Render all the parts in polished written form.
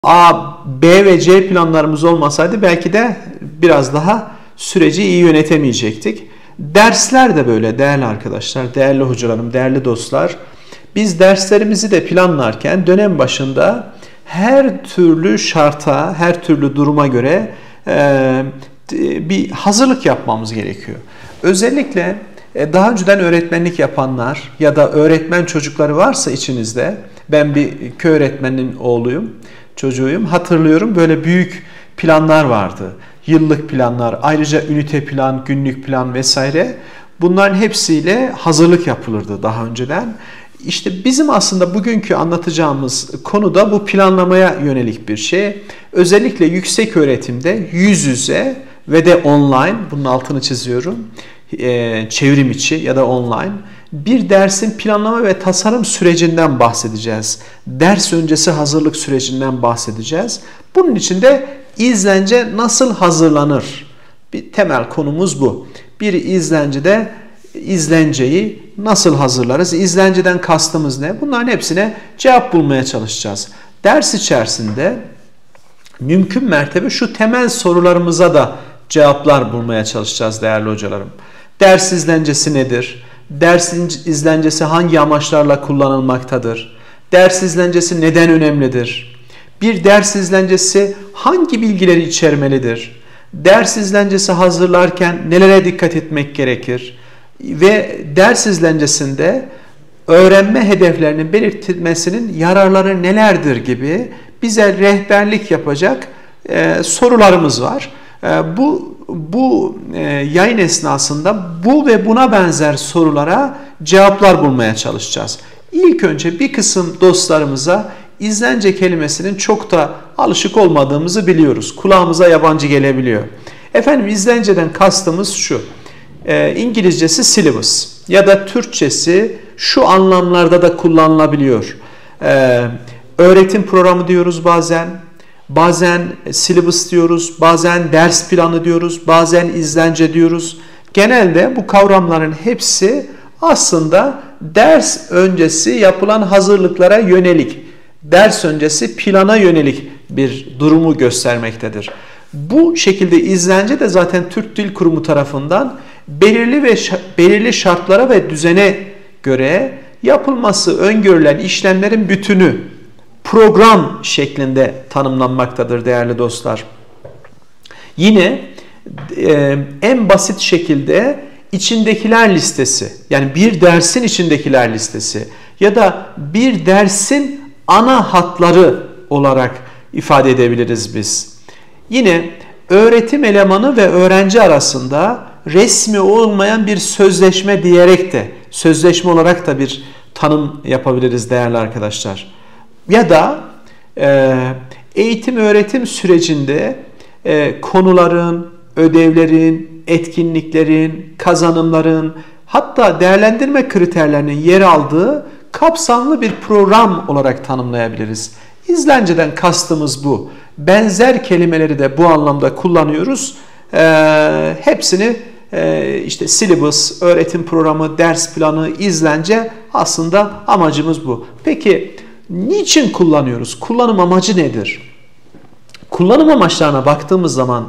A, B ve C planlarımız olmasaydı belki de biraz daha süreci iyi yönetemeyecektik. Dersler de böyle değerli arkadaşlar, değerli hocalarım, değerli dostlar. Biz derslerimizi de planlarken dönem başında her türlü şarta, her türlü duruma göre bir hazırlık yapmamız gerekiyor. Özellikle daha önceden öğretmenlik yapanlar ya da öğretmen çocukları varsa içinizde, ben bir köy öğretmeninin oğluyum, çocuğuyum. Hatırlıyorum, böyle büyük planlar vardı. Yıllık planlar, ayrıca ünite plan, günlük plan vesaire. Bunların hepsiyle hazırlık yapılırdı daha önceden. İşte bizim aslında bugünkü anlatacağımız konu da bu planlamaya yönelik bir şey. Özellikle yüksek öğretimde yüz yüze ve de online, bunun altını çiziyorum, çevrim içi ya da online bir dersin planlama ve tasarım sürecinden bahsedeceğiz. Ders öncesi hazırlık sürecinden bahsedeceğiz. Bunun için de izlence nasıl hazırlanır? Bir temel konumuz bu. Bir izlencede izlenceyi nasıl hazırlarız? İzlenceden kastımız ne? Bunların hepsine cevap bulmaya çalışacağız. Ders içerisinde mümkün mertebe şu temel sorularımıza da cevaplar bulmaya çalışacağız değerli hocalarım. Ders izlencesi nedir? Ders izlencesi hangi amaçlarla kullanılmaktadır? Ders izlencesi neden önemlidir? Bir ders izlencesi hangi bilgileri içermelidir? Ders izlencesi hazırlarken nelere dikkat etmek gerekir? Ve ders izlencesinde öğrenme hedeflerinin belirtilmesinin yararları nelerdir gibi bize rehberlik yapacak sorularımız var. Bu yayın esnasında bu ve buna benzer sorulara cevaplar bulmaya çalışacağız. İlk önce bir kısım dostlarımıza izlence kelimesinin çok da alışık olmadığımızı biliyoruz. Kulağımıza yabancı gelebiliyor. Efendim, izlenceden kastımız şu. İngilizcesi syllabus ya da Türkçesi şu anlamlarda da kullanılabiliyor. Öğretim programı diyoruz bazen. Bazen syllabus diyoruz, bazen ders planı diyoruz, bazen izlence diyoruz. Genelde bu kavramların hepsi aslında ders öncesi yapılan hazırlıklara yönelik, ders öncesi plana yönelik bir durumu göstermektedir. Bu şekilde izlence de zaten Türk Dil Kurumu tarafından belirli şartlara ve düzene göre yapılması öngörülen işlemlerin bütünü program şeklinde tanımlanmaktadır değerli dostlar. Yine en basit şekilde içindekiler listesi, yani bir dersin içindekiler listesi ya da bir dersin ana hatları olarak ifade edebiliriz biz. Yine öğretim elemanı ve öğrenci arasında resmi olmayan bir sözleşme diyerek de, sözleşme olarak da bir tanım yapabiliriz değerli arkadaşlar. Ya da eğitim öğretim sürecinde konuların, ödevlerin, etkinliklerin, kazanımların, hatta değerlendirme kriterlerinin yer aldığı kapsamlı bir program olarak tanımlayabiliriz. İzlenceden kastımız bu. Benzer kelimeleri de bu anlamda kullanıyoruz. Hepsini işte syllabus, öğretim programı, ders planı, izlence, aslında amacımız bu. Peki niçin kullanıyoruz? Kullanım amacı nedir? Kullanım amaçlarına baktığımız zaman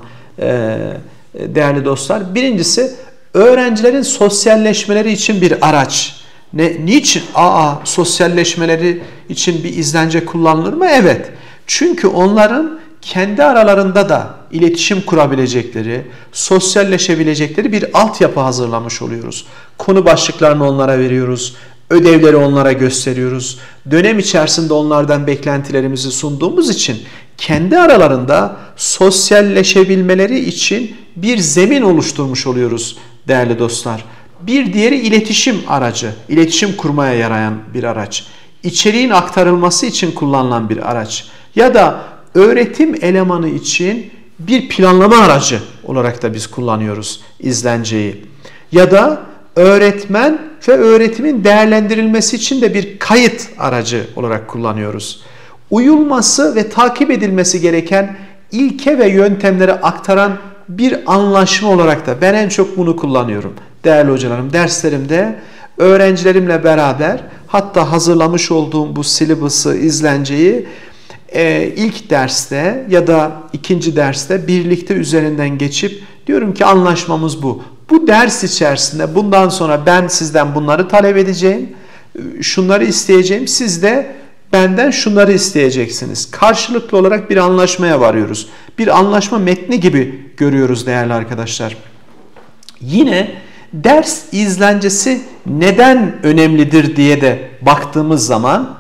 değerli dostlar, birincisi öğrencilerin sosyalleşmeleri için bir araç. Niçin? Sosyalleşmeleri için bir izlence kullanılır mı? Evet. Çünkü onların kendi aralarında da iletişim kurabilecekleri, sosyalleşebilecekleri bir altyapı hazırlamış oluyoruz. Konu başlıklarını onlara veriyoruz. Ödevleri onlara gösteriyoruz. Dönem içerisinde onlardan beklentilerimizi sunduğumuz için kendi aralarında sosyalleşebilmeleri için bir zemin oluşturmuş oluyoruz değerli dostlar. Bir diğeri iletişim aracı, iletişim kurmaya yarayan bir araç. İçeriğin aktarılması için kullanılan bir araç. Ya da öğretim elemanı için bir planlama aracı olarak da biz kullanıyoruz izlenceyi. Ya da öğretmen ve öğretimin değerlendirilmesi için de bir kayıt aracı olarak kullanıyoruz. Uyulması ve takip edilmesi gereken ilke ve yöntemleri aktaran bir anlaşma olarak da ben en çok bunu kullanıyorum. Değerli hocalarım, derslerimde öğrencilerimle beraber, hatta hazırlamış olduğum bu syllabus'ı, izlenceyi ilk derste ya da ikinci derste birlikte üzerinden geçip diyorum ki anlaşmamız bu. Bu ders içerisinde bundan sonra ben sizden bunları talep edeceğim, şunları isteyeceğim, siz de benden şunları isteyeceksiniz. Karşılıklı olarak bir anlaşmaya varıyoruz. Bir anlaşma metni gibi görüyoruz değerli arkadaşlar. Yine ders izlencesi neden önemlidir diye de baktığımız zaman,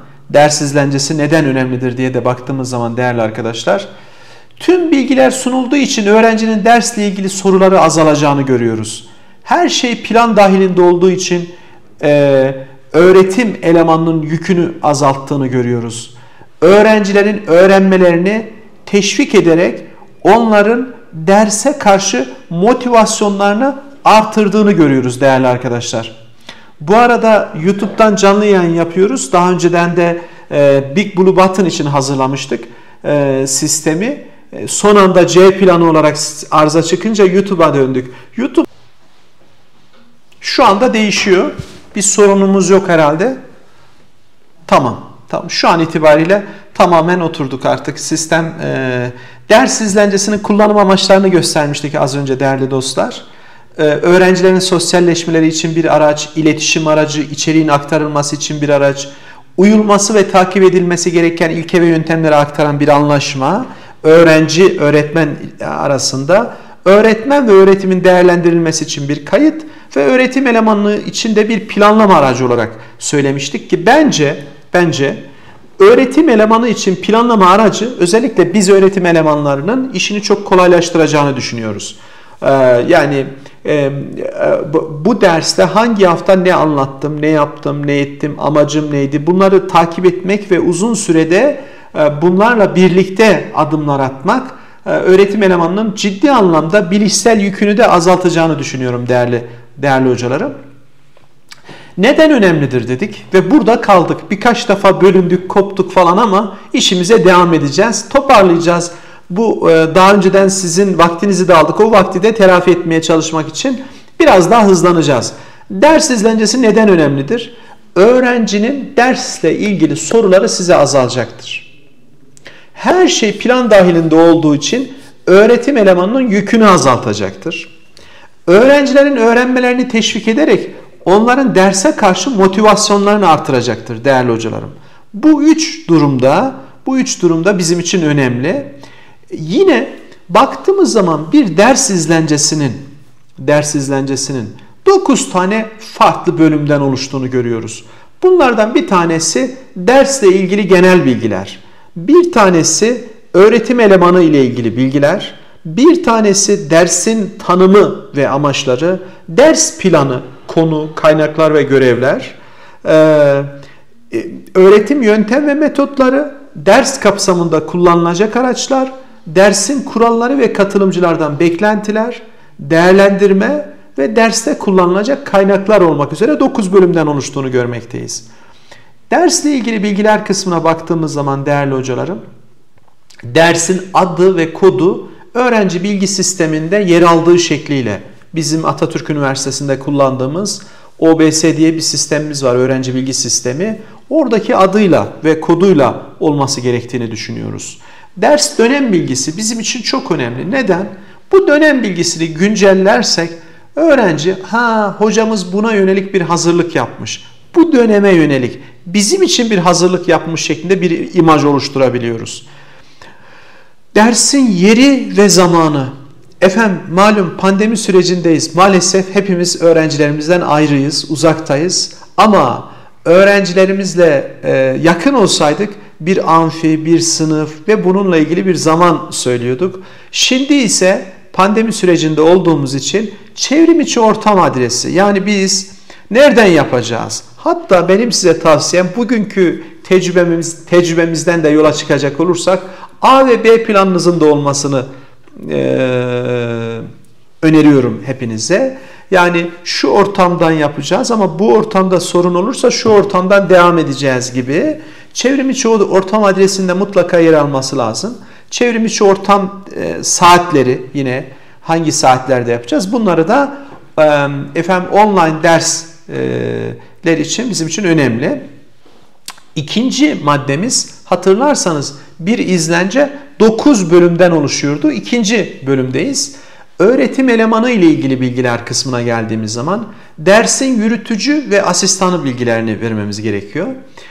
değerli arkadaşlar, tüm bilgiler sunulduğu için öğrencinin dersle ilgili soruları azalacağını görüyoruz. Her şey plan dahilinde olduğu için öğretim elemanının yükünü azalttığını görüyoruz. Öğrencilerin öğrenmelerini teşvik ederek onların derse karşı motivasyonlarını artırdığını görüyoruz değerli arkadaşlar. Bu arada YouTube'dan canlı yayın yapıyoruz. Daha önceden de Big Blue Button için hazırlamıştık sistemi. Son anda C planı olarak arıza çıkınca YouTube'a döndük. YouTube şu anda değişiyor. Bir sorunumuz yok herhalde. Tamam. Şu an itibariyle tamamen oturduk artık. Sistem ders izlencesinin kullanım amaçlarını göstermiştik az önce değerli dostlar. Öğrencilerin sosyalleşmeleri için bir araç, iletişim aracı, içeriğin aktarılması için bir araç, uyulması ve takip edilmesi gereken ilke ve yöntemleri aktaran bir anlaşma, öğrenci, öğretmen arasında, öğretmen ve öğretimin değerlendirilmesi için bir kayıt ve öğretim elemanlığı için de bir planlama aracı olarak söylemiştik ki bence öğretim elemanı için planlama aracı özellikle biz öğretim elemanlarının işini çok kolaylaştıracağını düşünüyoruz. Yani bu derste hangi hafta ne anlattım, ne yaptım, ne ettim, amacım neydi, bunları takip etmek ve uzun sürede bunlarla birlikte adımlar atmak öğretim elemanının ciddi anlamda bilişsel yükünü de azaltacağını düşünüyorum değerli hocalarım. Neden önemlidir dedik ve burada kaldık. Birkaç defa bölündük, koptuk falan ama işimize devam edeceğiz, toparlayacağız. Bu daha önceden sizin vaktinizi de aldık. O vakti de telafi etmeye çalışmak için biraz daha hızlanacağız. Ders izlencesi neden önemlidir? Öğrencinin dersle ilgili soruları size azalacaktır. Her şey plan dahilinde olduğu için öğretim elemanının yükünü azaltacaktır. Öğrencilerin öğrenmelerini teşvik ederek onların derse karşı motivasyonlarını artıracaktır değerli hocalarım. Bu üç durumda bizim için önemli. Yine baktığımız zaman bir ders izlencesinin 9 tane farklı bölümden oluştuğunu görüyoruz. Bunlardan bir tanesi dersle ilgili genel bilgiler. Bir tanesi öğretim elemanı ile ilgili bilgiler. Bir tanesi dersin tanımı ve amaçları. Ders planı, konu, kaynaklar ve görevler. Öğretim yöntem ve metotları. Ders kapsamında kullanılacak araçlar. Dersin kuralları ve katılımcılardan beklentiler, değerlendirme ve derste kullanılacak kaynaklar olmak üzere 9 bölümden oluştuğunu görmekteyiz. Dersle ilgili bilgiler kısmına baktığımız zaman değerli hocalarım, dersin adı ve kodu öğrenci bilgi sisteminde yer aldığı şekliyle bizim Atatürk Üniversitesi'nde kullandığımız OBS diye bir sistemimiz var, öğrenci bilgi sistemi. Oradaki adıyla ve koduyla olması gerektiğini düşünüyoruz. Ders dönem bilgisi bizim için çok önemli. Neden? Bu dönem bilgisini güncellersek öğrenci, hocamız buna yönelik bir hazırlık yapmış, bu döneme yönelik bizim için bir hazırlık yapmış şeklinde bir imaj oluşturabiliyoruz. Dersin yeri ve zamanı. Efendim malum pandemi sürecindeyiz. Maalesef hepimiz öğrencilerimizden ayrıyız, uzaktayız. Ama öğrencilerimizle yakın olsaydık bir amfi, bir sınıf ve bununla ilgili bir zaman söylüyorduk. Şimdi ise pandemi sürecinde olduğumuz için çevrim içi ortam adresi. Yani biz nereden yapacağız? Hatta benim size tavsiyem bugünkü tecrübemizden de yola çıkacak olursak A ve B planınızın da olmasını öneriyorum hepinize. Yani şu ortamdan yapacağız ama bu ortamda sorun olursa şu ortamdan devam edeceğiz gibi. Çevrim içi ortam adresinde mutlaka yer alması lazım. Çevrim içi ortam saatleri yine hangi saatlerde yapacağız? Bunları da online dersler için bizim için önemli. İkinci maddemiz Hatırlarsanız bir izlence 9 bölümden oluşuyordu. İkinci bölümdeyiz. Öğretim elemanı ile ilgili bilgiler kısmına geldiğimiz zaman dersin yürütücü ve asistanı bilgilerini vermemiz gerekiyor.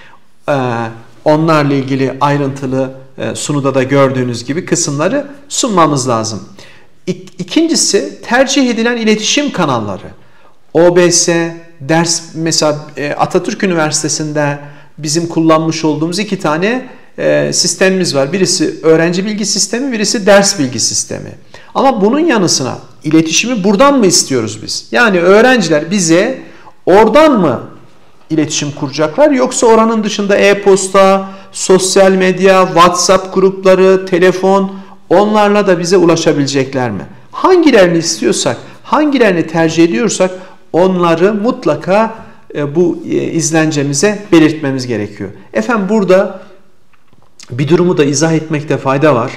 Onlarla ilgili ayrıntılı sunuda da gördüğünüz gibi kısımları sunmamız lazım. İkincisi tercih edilen iletişim kanalları. OBS, ders mesela Atatürk Üniversitesi'nde bizim kullanmış olduğumuz 2 tane sistemimiz var. Birisi öğrenci bilgi sistemi, birisi ders bilgi sistemi. Ama bunun yanı sıra iletişimi buradan mı istiyoruz biz? Yani öğrenciler bize oradan mı iletişim kuracaklar yoksa oranın dışında e-posta, sosyal medya, WhatsApp grupları, telefon onlarla da bize ulaşabilecekler mi? Hangilerini istiyorsak, hangilerini tercih ediyorsak onları mutlaka bu izlencemize belirtmemiz gerekiyor. Efendim burada bir durumu da izah etmekte fayda var.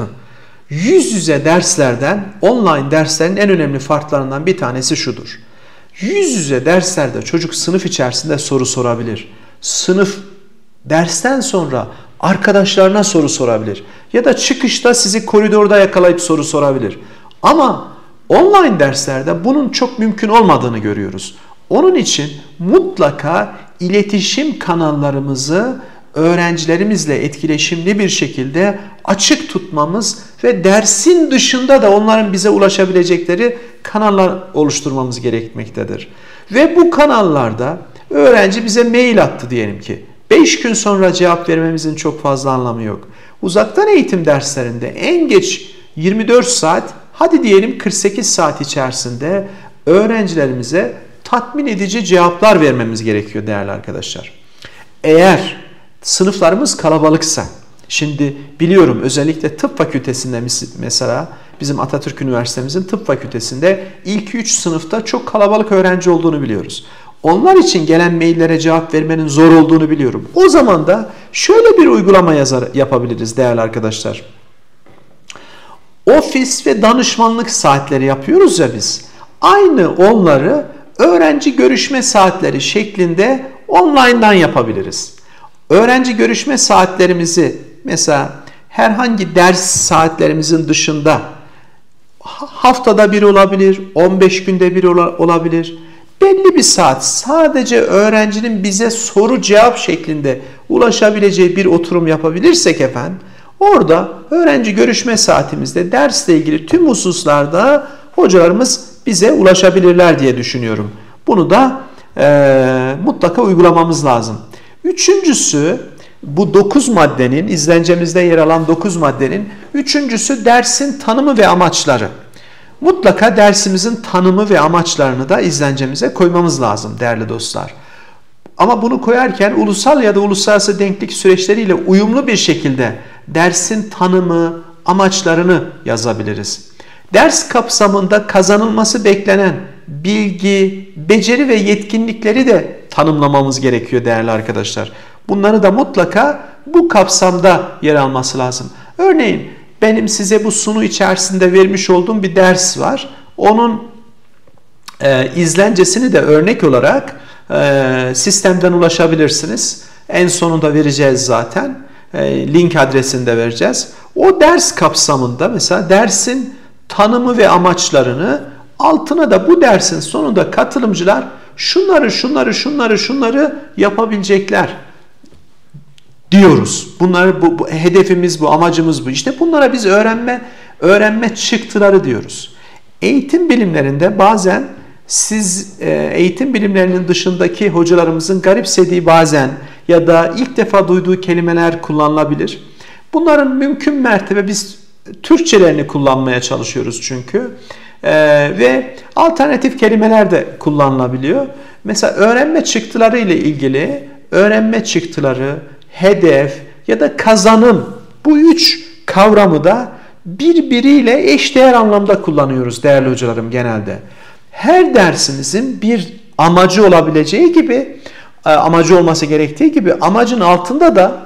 Yüz yüze derslerden online derslerin en önemli farklarından bir tanesi şudur. Yüz yüze derslerde çocuk sınıf içerisinde soru sorabilir. Sınıf dersten sonra arkadaşlarına soru sorabilir. Ya da çıkışta sizi koridorda yakalayıp soru sorabilir. Ama online derslerde bunun çok mümkün olmadığını görüyoruz. Onun için mutlaka iletişim kanallarımızı öğrencilerimizle etkileşimli bir şekilde açık tutmamız ve dersin dışında da onların bize ulaşabilecekleri kanallar oluşturmamız gerekmektedir. Ve bu kanallarda öğrenci bize mail attı diyelim ki. 5 gün sonra cevap vermemizin çok fazla anlamı yok. Uzaktan eğitim derslerinde en geç 24 saat, hadi diyelim 48 saat içerisinde öğrencilerimize tatmin edici cevaplar vermemiz gerekiyor değerli arkadaşlar. Eğer sınıflarımız kalabalıksa, şimdi biliyorum özellikle tıp fakültesinde mesela bizim Atatürk Üniversitemizin tıp fakültesinde ilk 3 sınıfta çok kalabalık öğrenci olduğunu biliyoruz. Onlar için gelen maillere cevap vermenin zor olduğunu biliyorum. O zaman da şöyle bir uygulama yapabiliriz değerli arkadaşlar. Ofis ve danışmanlık saatleri yapıyoruz ya biz. Aynı onları öğrenci görüşme saatleri şeklinde online'dan yapabiliriz. Öğrenci görüşme saatlerimizi mesela herhangi ders saatlerimizin dışında haftada bir olabilir, 15 günde bir olabilir. Belli bir saat sadece öğrencinin bize soru cevap şeklinde ulaşabileceği bir oturum yapabilirsek efendim, orada öğrenci görüşme saatimizde dersle ilgili tüm hususlarda hocalarımız bize ulaşabilirler diye düşünüyorum. Bunu da mutlaka uygulamamız lazım. Üçüncüsü bu 9 maddenin, izlencemizde yer alan 9 maddenin üçüncüsü dersin tanımı ve amaçları. Mutlaka dersimizin tanımı ve amaçlarını da izlencemize koymamız lazım değerli dostlar. Ama bunu koyarken ulusal ya da uluslararası denklik süreçleriyle uyumlu bir şekilde dersin tanımı, amaçlarını yazabiliriz. Ders kapsamında kazanılması beklenen bilgi, beceri ve yetkinlikleri de tanımlamamız gerekiyor değerli arkadaşlar. Bunları da mutlaka bu kapsamda yer alması lazım. Örneğin benim size bu sunu içerisinde vermiş olduğum bir ders var. Onun izlencesini de örnek olarak sistemden ulaşabilirsiniz. En sonunda vereceğiz zaten. Link adresini de vereceğiz. O ders kapsamında mesela dersin tanımı ve amaçlarını altına da bu dersin sonunda katılımcılar şunları yapabilecekler diyoruz. Bunları bu hedefimiz bu, amacımız bu. İşte bunlara biz öğrenme çıktıları diyoruz. Eğitim bilimlerinde bazen siz eğitim bilimlerinin dışındaki hocalarımızın garipsediği bazen ya da ilk defa duyduğu kelimeler kullanılabilir. Bunların mümkün mertebe biz Türkçelerini kullanmaya çalışıyoruz çünkü. Ve alternatif kelimeler de kullanılabiliyor. Mesela öğrenme çıktıları ile ilgili öğrenme çıktıları, hedef ya da kazanım, bu 3 kavramı da birbiriyle eşdeğer anlamda kullanıyoruz değerli hocalarım genelde. Her dersimizin bir amacı olabileceği gibi, amacı olması gerektiği gibi amacın altında da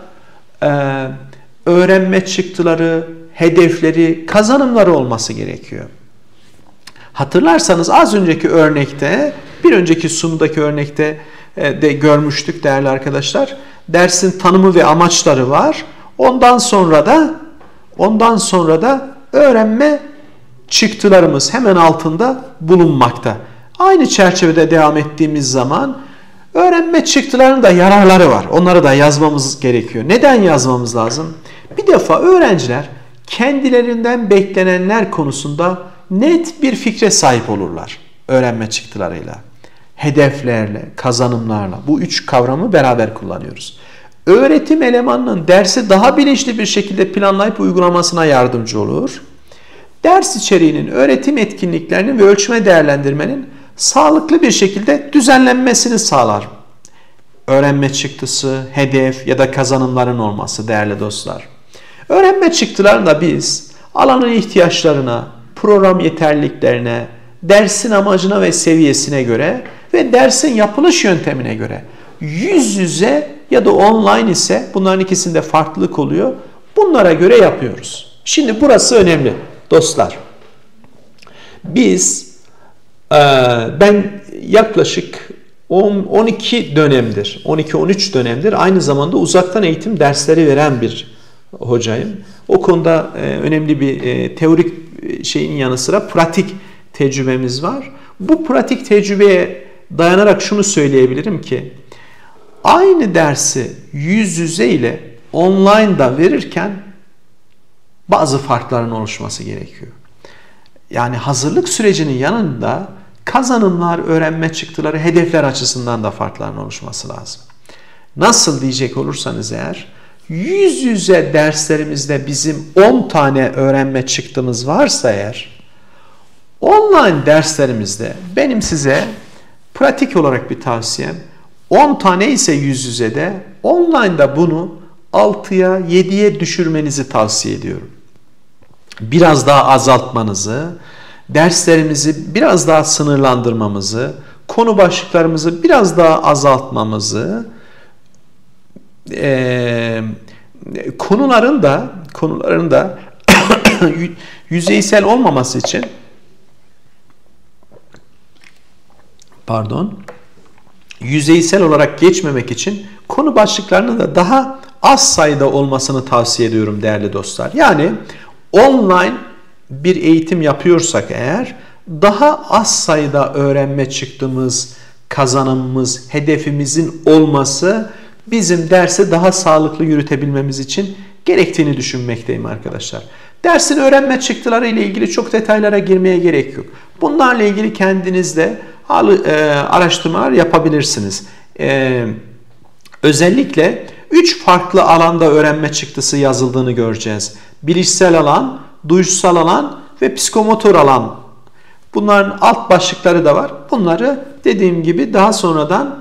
öğrenme çıktıları, hedefleri, kazanımları olması gerekiyor. Hatırlarsanız az önceki örnekte, bir önceki sunudaki örnekte de görmüştük değerli arkadaşlar. Dersin tanımı ve amaçları var. Ondan sonra da öğrenme çıktılarımız hemen altında bulunmakta. Aynı çerçevede devam ettiğimiz zaman öğrenme çıktılarının da yararları var. Onları da yazmamız gerekiyor. Neden yazmamız lazım? Bir defa öğrenciler kendilerinden beklenenler konusunda net bir fikre sahip olurlar öğrenme çıktılarıyla. Hedeflerle, kazanımlarla. Bu üç kavramı beraber kullanıyoruz. Öğretim elemanının dersi daha bilinçli bir şekilde planlayıp uygulamasına yardımcı olur. Ders içeriğinin, öğretim etkinliklerinin ve ölçme değerlendirmenin sağlıklı bir şekilde düzenlenmesini sağlar. Öğrenme çıktısı, hedef ya da kazanımların olması değerli dostlar. Öğrenme çıktılarında biz alanın ihtiyaçlarına, program yeterliliklerine, dersin amacına ve seviyesine göre ve dersin yapılış yöntemine göre yüz yüze ya da online ise bunların ikisinde farklılık oluyor. Bunlara göre yapıyoruz. Şimdi burası önemli dostlar. Ben yaklaşık 12 dönemdir, 12-13 dönemdir aynı zamanda uzaktan eğitim dersleri veren bir hocayım. O konuda önemli bir teorik şeyin yanı sıra pratik tecrübemiz var. Bu pratik tecrübeye dayanarak şunu söyleyebilirim ki aynı dersi yüz yüze ile online'da verirken bazı farkların oluşması gerekiyor. Yani hazırlık sürecinin yanında kazanımlar, öğrenme çıktıları, hedefler açısından da farkların oluşması lazım. Nasıl diyecek olursanız eğer, yüz yüze derslerimizde bizim 10 tane öğrenme çıktımız varsa eğer, online derslerimizde benim size pratik olarak bir tavsiyem, 10 tane ise yüz yüzede, online'da bunu 6'ya 7'ye düşürmenizi tavsiye ediyorum. Biraz daha azaltmanızı, derslerimizi biraz daha sınırlandırmamızı, konu başlıklarımızı biraz daha azaltmamızı, konuların da yüzeysel olmaması için yüzeysel olarak geçmemek için konu başlıklarının da daha az sayıda olmasını tavsiye ediyorum değerli dostlar. Yani online bir eğitim yapıyorsak eğer daha az sayıda öğrenme çıktığımız, kazanımımız, hedefimizin olması bizim dersi daha sağlıklı yürütebilmemiz için gerektiğini düşünmekteyim arkadaşlar. Dersin öğrenme çıktıları ile ilgili çok detaylara girmeye gerek yok. Bunlarla ilgili kendiniz de araştırmalar yapabilirsiniz. Özellikle 3 farklı alanda öğrenme çıktısı yazıldığını göreceğiz. Bilişsel alan, duyuşsal alan ve psikomotor alan. Bunların alt başlıkları da var. Bunları dediğim gibi daha sonradan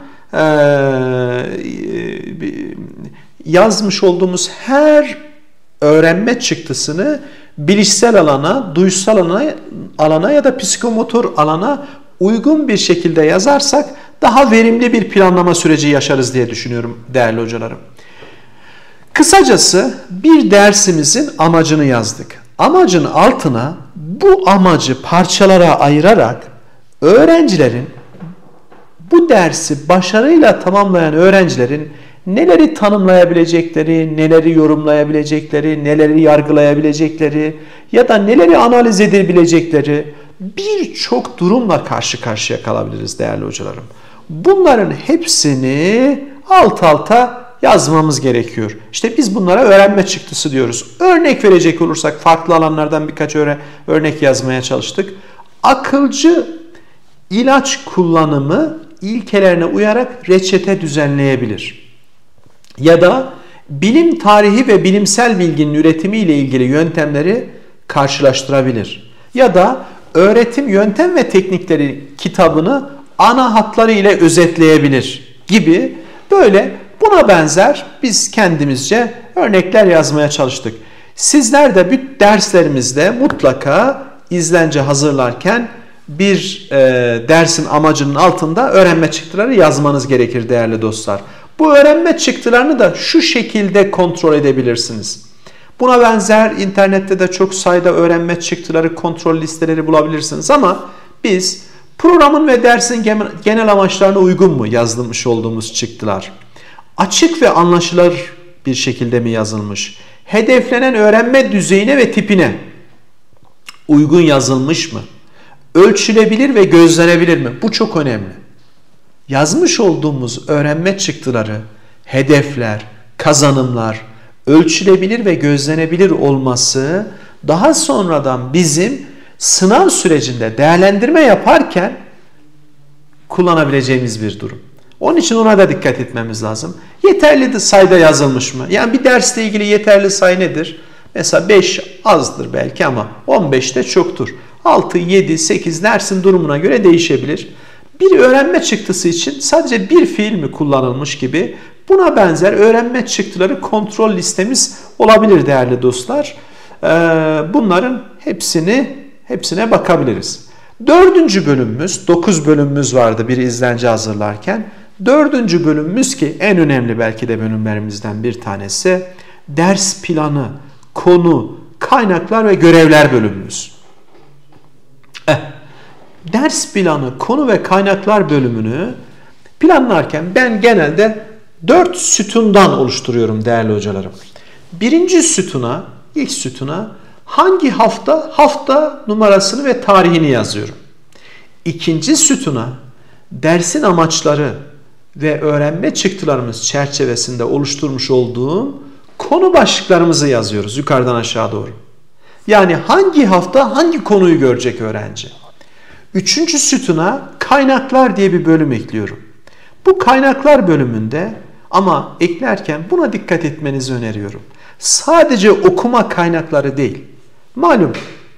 yazmış olduğumuz her öğrenme çıktısını bilişsel alana, duyuşsal alana ya da psikomotor alana uygun bir şekilde yazarsak daha verimli bir planlama süreci yaşarız diye düşünüyorum değerli hocalarım. Kısacası bir dersimizin amacını yazdık. Amacın altına bu amacı parçalara ayırarak öğrencilerin, bu dersi başarıyla tamamlayan öğrencilerin neleri tanımlayabilecekleri, neleri yorumlayabilecekleri, neleri yargılayabilecekleri ya da neleri analiz edebilecekleri birçok durumla karşı karşıya kalabiliriz değerli hocalarım. Bunların hepsini alt alta yazmamız gerekiyor. İşte biz bunlara öğrenme çıktısı diyoruz. Örnek verecek olursak farklı alanlardan birkaç örnek yazmaya çalıştık. Akılcı ilaç kullanımı ilkelerine uyarak reçete düzenleyebilir. Ya da bilim tarihi ve bilimsel bilginin üretimi ile ilgili yöntemleri karşılaştırabilir. Ya da öğretim yöntem ve teknikleri kitabını ana hatları ile özetleyebilir gibi böyle buna benzer biz kendimizce örnekler yazmaya çalıştık. Sizler de bu derslerimizde mutlaka izlence hazırlarken bir dersin amacının altında öğrenme çıktıları yazmanız gerekir değerli dostlar. Bu öğrenme çıktılarını da şu şekilde kontrol edebilirsiniz. Buna benzer internette de çok sayıda öğrenme çıktıları kontrol listeleri bulabilirsiniz ama biz Programın ve dersin genel amaçlarına uygun mu yazılmış olduğumuz çıktılar? Açık ve anlaşılır bir şekilde mi yazılmış? Hedeflenen öğrenme düzeyine ve tipine uygun yazılmış mı? Ölçülebilir ve gözlenebilir mi? Bu çok önemli. Yazmış olduğumuz öğrenme çıktıları, hedefler, kazanımlar ölçülebilir ve gözlenebilir olması daha sonradan bizim sınav sürecinde değerlendirme yaparken kullanabileceğimiz bir durum. Onun için ona da dikkat etmemiz lazım. Yeterli sayıda yazılmış mı? Yani bir dersle ilgili yeterli sayı nedir? Mesela 5 azdır belki ama 15 de çoktur. 6, 7, 8 dersin durumuna göre değişebilir. Bir öğrenme çıktısı için sadece bir fiil mi kullanılmış gibi buna benzer öğrenme çıktıları kontrol listemiz olabilir değerli dostlar. Bunların hepsine bakabiliriz. 4. bölümümüz, 9 bölümümüz vardı bir izlence hazırlarken. 4. bölümümüz ki en önemli belki de bölümlerimizden bir tanesi ders planı, konu, kaynaklar ve görevler bölümümüz. Ders planı, konu ve kaynaklar bölümünü planlarken ben genelde 4 sütundan oluşturuyorum değerli hocalarım. Birinci sütuna, ilk sütuna hangi hafta numarasını ve tarihini yazıyorum. İkinci sütuna dersin amaçları ve öğrenme çıktılarımız çerçevesinde oluşturmuş olduğum konu başlıklarımızı yazıyoruz yukarıdan aşağı doğru. Yani hangi hafta hangi konuyu görecek öğrenci. Üçüncü sütuna kaynaklar diye bir bölüm ekliyorum. Bu kaynaklar bölümünde ama eklerken buna dikkat etmenizi öneriyorum. Sadece okuma kaynakları değil. Malum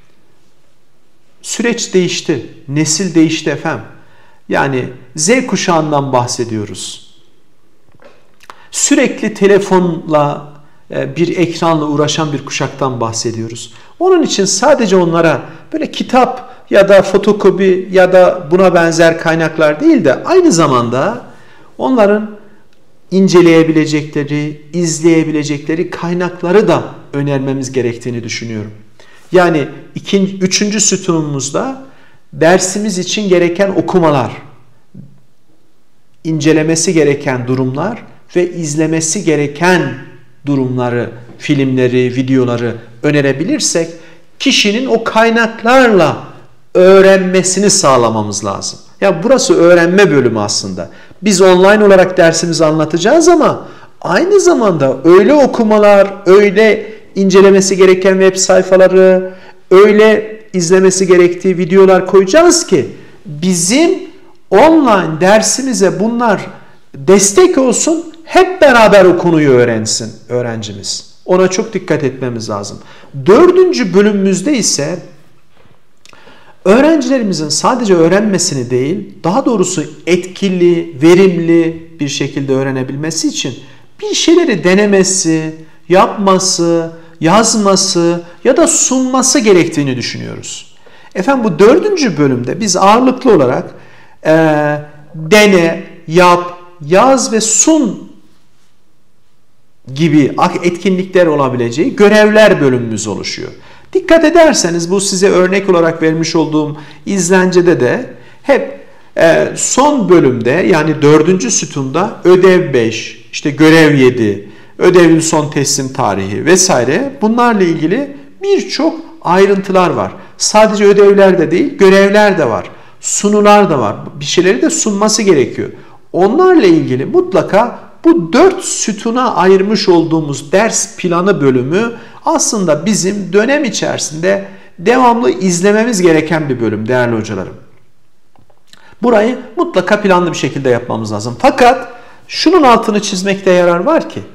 süreç değişti, nesil değişti efendim. Yani Z kuşağından bahsediyoruz. Sürekli telefonla, bir ekranla uğraşan bir kuşaktan bahsediyoruz. Onun için sadece onlara böyle kitap ya da fotokopi ya da buna benzer kaynaklar değil de aynı zamanda onların inceleyebilecekleri, izleyebilecekleri kaynakları da önermemiz gerektiğini düşünüyorum. Yani üçüncü sütunumuzda dersimiz için gereken okumalar, incelemesi gereken durumlar ve izlemesi gereken durumları, filmleri, videoları önerebilirsek kişinin o kaynaklarla öğrenmesini sağlamamız lazım. Ya burası öğrenme bölümü aslında. Biz online olarak dersimizi anlatacağız ama aynı zamanda öyle okumalar, öyle incelemesi gereken web sayfaları, öyle izlemesi gerektiği videolar koyacağız ki bizim online dersimize bunlar destek olsun, hep beraber o konuyu öğrensin öğrencimiz. Ona çok dikkat etmemiz lazım. 4. bölümümüzde ise öğrencilerimizin sadece öğrenmesini değil, daha doğrusu etkili, verimli bir şekilde öğrenebilmesi için bir şeyleri denemesi, yapması, yazması ya da sunması gerektiğini düşünüyoruz. Efendim bu 4. bölümde biz ağırlıklı olarak dene, yap, yaz ve sun gibi etkinlikler olabileceği görevler bölümümüz oluşuyor. Dikkat ederseniz bu size örnek olarak vermiş olduğum izlencede de hep son bölümde yani 4. sütunda ödev 5, işte görev 7, ödevin son teslim tarihi vesaire bunlarla ilgili birçok ayrıntılar var. Sadece ödevler de değil, görevler de var. Sunular da var. Bir şeyleri de sunması gerekiyor. Onlarla ilgili mutlaka bu 4 sütuna ayırmış olduğumuz ders planı bölümü aslında bizim dönem içerisinde devamlı izlememiz gereken bir bölüm değerli hocalarım. Burayı mutlaka planlı bir şekilde yapmamız lazım. Fakat şunun altını çizmekte yarar var ki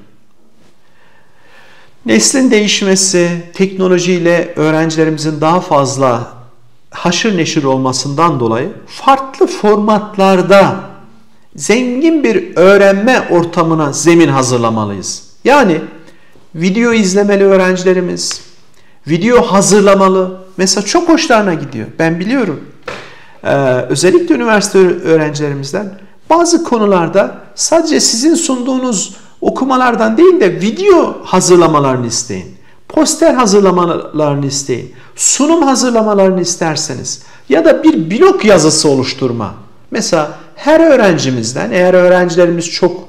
neslin değişmesi, teknolojiyle öğrencilerimizin daha fazla haşır neşir olmasından dolayı farklı formatlarda zengin bir öğrenme ortamına zemin hazırlamalıyız. Yani video izlemeli öğrencilerimiz, video hazırlamalı. Mesela çok hoşlarına gidiyor. Ben biliyorum. Özellikle üniversite öğrencilerimizden bazı konularda sadece sizin sunduğunuz okumalardan değil de video hazırlamalarını isteyin. poster hazırlamalarını isteyin. Sunum hazırlamalarını isterseniz ya da bir blog yazısı oluşturma. Mesela her öğrencimizden, eğer öğrencilerimiz çok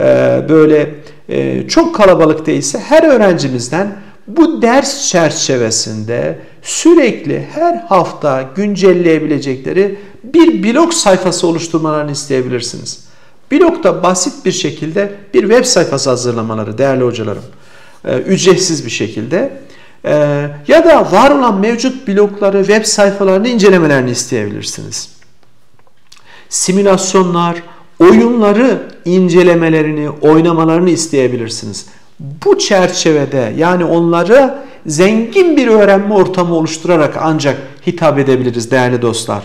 çok kalabalık değilse, her öğrencimizden bu ders çerçevesinde sürekli her hafta güncelleyebilecekleri bir blog sayfası oluşturmalarını isteyebilirsiniz. Blogda basit bir şekilde bir web sayfası hazırlamaları değerli hocalarım. Ücretsiz bir şekilde. Ya da var olan mevcut blogları, web sayfalarını incelemelerini isteyebilirsiniz. Simülasyonlar, oyunları incelemelerini, oynamalarını isteyebilirsiniz. Bu çerçevede, yani onları zengin bir öğrenme ortamı oluşturarak ancak hitap edebiliriz değerli dostlar.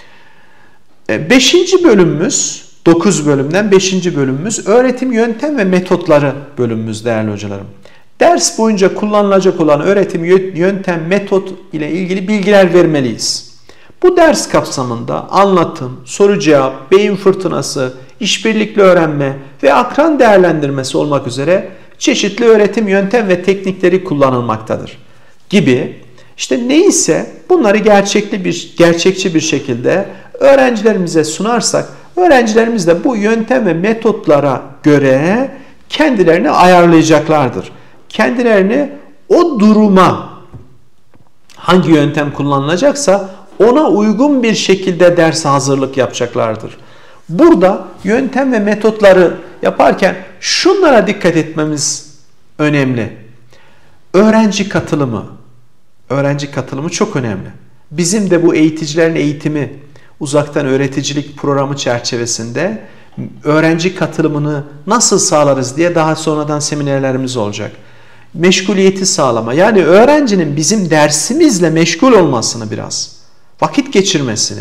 5. bölümümüz, 9 bölümden 5. bölümümüz öğretim yöntem ve metotları bölümümüz değerli hocalarım. Ders boyunca kullanılacak olan öğretim yöntem, metot ile ilgili bilgiler vermeliyiz. Bu ders kapsamında anlatım, soru cevap, beyin fırtınası, işbirlikli öğrenme ve akran değerlendirmesi olmak üzere çeşitli öğretim yöntem ve teknikleri kullanılmaktadır gibi. İşte neyse bunları gerçekçi bir şekilde öğrencilerimize sunarsak, öğrencilerimiz de bu yöntem ve metotlara göre kendilerini ayarlayacaklardır. Kendilerini o duruma, hangi yöntem kullanılacaksa ona uygun bir şekilde derse hazırlık yapacaklardır. Burada yöntem ve metotları yaparken şunlara dikkat etmemiz önemli. Öğrenci katılımı. Öğrenci katılımı çok önemli. Bizim de bu eğiticilerin eğitimi, uzaktan öğreticilik programı çerçevesinde öğrenci katılımını nasıl sağlarız diye daha sonradan seminerlerimiz olacak. Meşguliyeti sağlama. Yani öğrencinin bizim dersimizle meşgul olmasını biraz, vakit geçirmesini.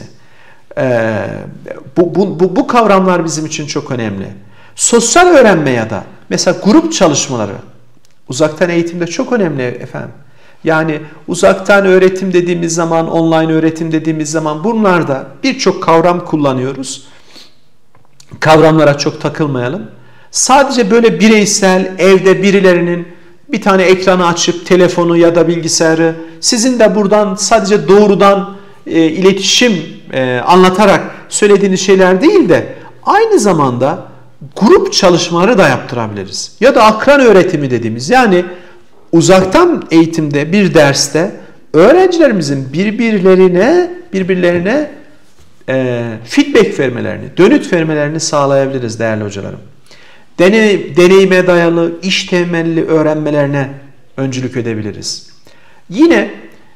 Bu kavramlar bizim için çok önemli. Sosyal öğrenme ya da mesela grup çalışmaları uzaktan eğitimde çok önemli efendim. Yani uzaktan öğretim dediğimiz zaman, online öğretim dediğimiz zaman bunlarda birçok kavram kullanıyoruz. Kavramlara çok takılmayalım. Sadece böyle bireysel, evde birilerinin bir tane ekranı açıp telefonu ya da bilgisayarı, sizin de buradan sadece doğrudan iletişim anlatarak söylediğiniz şeyler değil de aynı zamanda grup çalışmaları da yaptırabiliriz. Ya da akran öğretimi dediğimiz, yani uzaktan eğitimde bir derste öğrencilerimizin birbirlerine feedback vermelerini, dönüt vermelerini sağlayabiliriz değerli hocalarım. Deneyime dayalı, iş temelli öğrenmelerine öncülük edebiliriz. Yine